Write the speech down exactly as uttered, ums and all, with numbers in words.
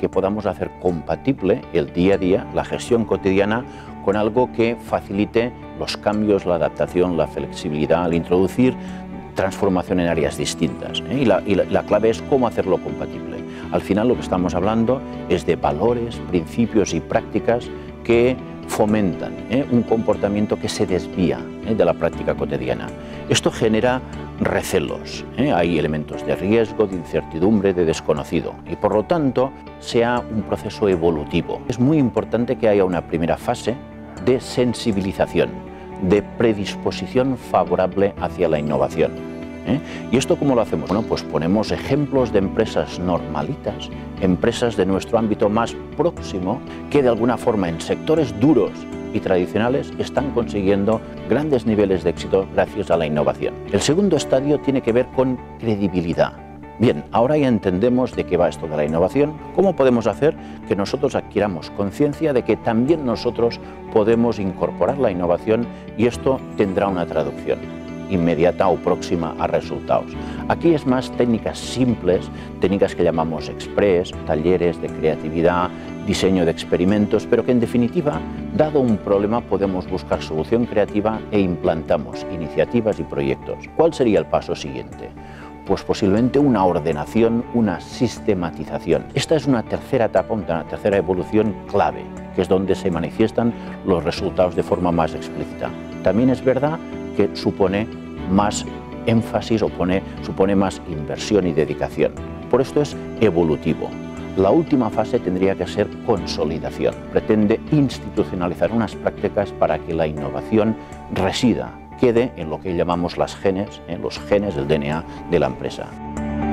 que podamos hacer compatible el día a día, la gestión cotidiana, con algo que facilite los cambios, la adaptación, la flexibilidad, al introducir transformación en áreas distintas, ¿eh? y, la, y la, la clave es cómo hacerlo compatible. Al final lo que estamos hablando es de valores, principios y prácticas que fomentan ¿eh? un comportamiento que se desvía ¿eh? de la práctica cotidiana. Esto genera recelos, ¿eh? hay elementos de riesgo, de incertidumbre, de desconocido y por lo tanto sea un proceso evolutivo. Es muy importante que haya una primera fase de sensibilización, de predisposición favorable hacia la innovación. ¿eh? ¿Y esto cómo lo hacemos? Bueno, pues ponemos ejemplos de empresas normalitas, empresas de nuestro ámbito más próximo, que de alguna forma en sectores duros y tradicionales están consiguiendo grandes niveles de éxito gracias a la innovación. El segundo estadio tiene que ver con credibilidad. Bien, ahora ya entendemos de qué va esto de la innovación, cómo podemos hacer que nosotros adquiramos conciencia de que también nosotros podemos incorporar la innovación y esto tendrá una traducción inmediata o próxima a resultados. Aquí es más técnicas simples, técnicas que llamamos express, talleres de creatividad, diseño de experimentos, pero que en definitiva, dado un problema, podemos buscar solución creativa e implantamos iniciativas y proyectos. ¿Cuál sería el paso siguiente? Pues posiblemente una ordenación, una sistematización. Esta es una tercera etapa, una tercera evolución clave, que es donde se manifiestan los resultados de forma más explícita. También es verdad que supone más énfasis o pone, supone más inversión y dedicación. Por esto es evolutivo. La última fase tendría que ser consolidación. Pretende institucionalizar unas prácticas para que la innovación resida, quede en lo que llamamos las genes, en los genes del D N A de la empresa.